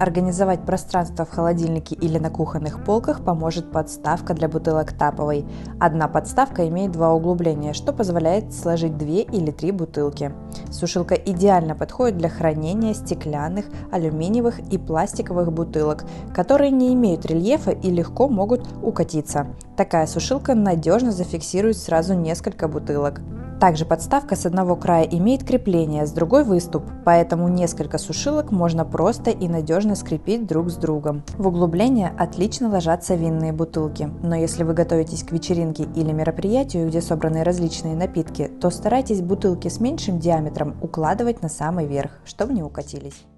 Организовать пространство в холодильнике или на кухонных полках поможет подставка для бутылок таповой. Одна подставка имеет два углубления, что позволяет сложить 2 или 3 бутылки. Сушилка идеально подходит для хранения стеклянных, алюминиевых и пластиковых бутылок, которые не имеют рельефа и легко могут укатиться. Такая сушилка надежно зафиксирует сразу несколько бутылок. Также подставка с одного края имеет крепление, с другой выступ, поэтому несколько сушилок можно просто и надежно скрепить друг с другом. В углубление отлично ложатся винные бутылки, но если вы готовитесь к вечеринке или мероприятию, где собраны различные напитки, то старайтесь бутылки с меньшим диаметром укладывать на самый верх, чтобы не укатились.